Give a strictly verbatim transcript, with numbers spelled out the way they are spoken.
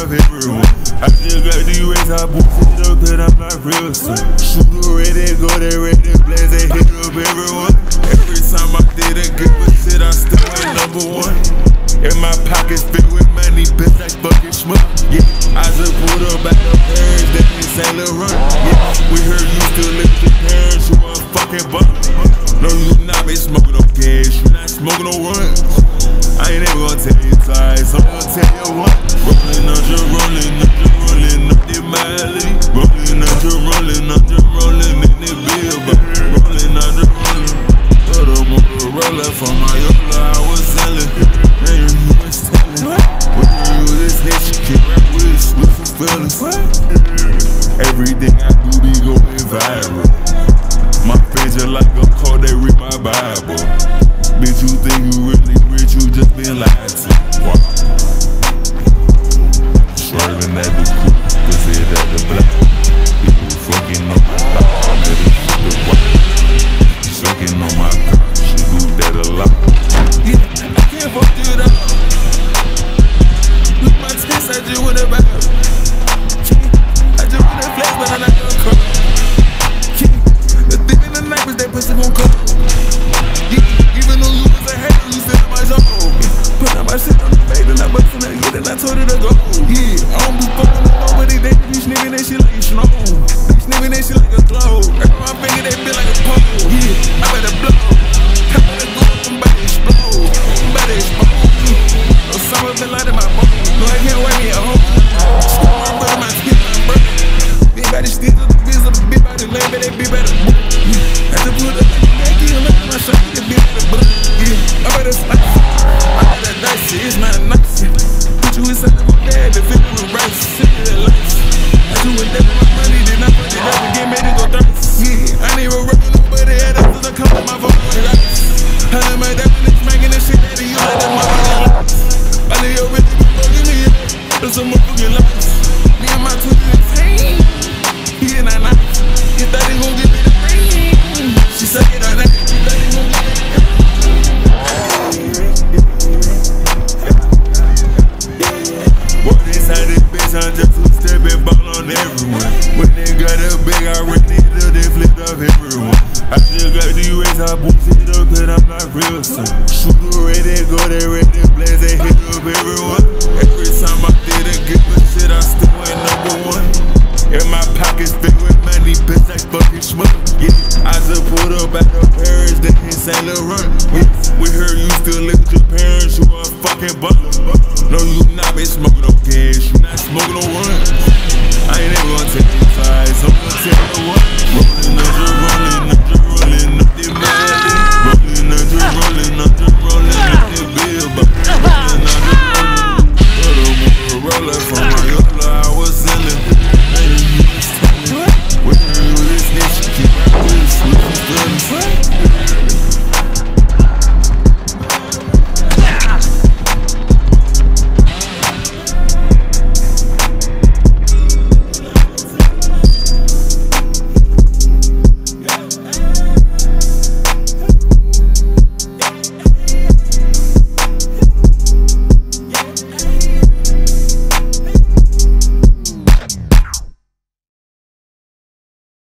of everyone. I just got the race, I boosted up, cause I'm not real son. Shooter ready, go there, ready, blaze, they hit up everyone. Every time I did a give a shit, I still went number one. And my pockets filled with money, bitch, like fucking schmuck. Yeah, I just pulled up back to Paris, that ain't Saint Laurent. Yeah, we heard you still live with your parents, you a fucking buck. No, you not been smoking no gas, you not smoking no runs. I ain't ever gonna tell you twice, I'm gonna tell you one. Rolling up, just rolling up, just rolling up the Miley. Rolling up, just rolling up, just rolling in the bill. But rolling up, just rolling. Put a Motorola for my Yola, I was selling. And you was telling. When you this hit, you can't rap with us, with some feelings. Everything I do be going viral. My face just like a card, they read my Bible. Bitch, you think you really rich, you just been lied to. Wow. Swerving at the coupe, pussy at the block. People fucking on my block, I let it shoot the white. Sucking on my car, she do that a lot. Yeah, I can't fuck it up. Look my tits, I just went about. I just went that flash, but I like to come. The thick in the night was that pussy gon' come. Yeah, even though you was a hater, you still in my zone. Put out my shit on the fade and I bustin' that good and I told her to go. Yeah, I don't be fucking with nobody, they be sniffing that shit like a snow. They sniffing that shit like a glow. Every my finger, they feel like a pole. Yeah, I better blow. I better go, I'm about to explode. I'm about to explode. No summer been lighting my bone. No, I can't wear me at home. Score my brother, my skin, my brother. Big body steals up the biz of the big body lane, but they be better. I just put up like a Nike and look at my shot, get big better, but yeah, I better slice. I better dice it, it's not nice. Put you inside of a bag, the fit with rice, sit in the lights. I do it that with my money, then I put it up and get made to go thirst. Yeah, I ain't even working nobody at us, I come with my phone and rice. I am my dad when it's smacking the shit out of you like that motherfucking lights. I know you're really fucking me, there's some motherfucking lights. Me and my twins in the team. He in that night, you thought he gon' give me the ring. She suck it on that, you thought he gon' give me the ring. Boy, this how this bitch, I'm just two-stepping ball on everyone. When they got a big, I ripped it up, they flipped off everyone. I just got the race, I boosted up, cause I'm not real son. Shooter ready, go there, ready, blaze, they hit up everyone. Every time I did a give a shit, I still ain't number one. And my pockets filled with money, bitch, like fucking schmuck. Yeah, I just pulled up back to Paris, that ain't Saint Laurent. Yeah, we heard you still live with your parents, you a fucking buck. No, you not been smoking.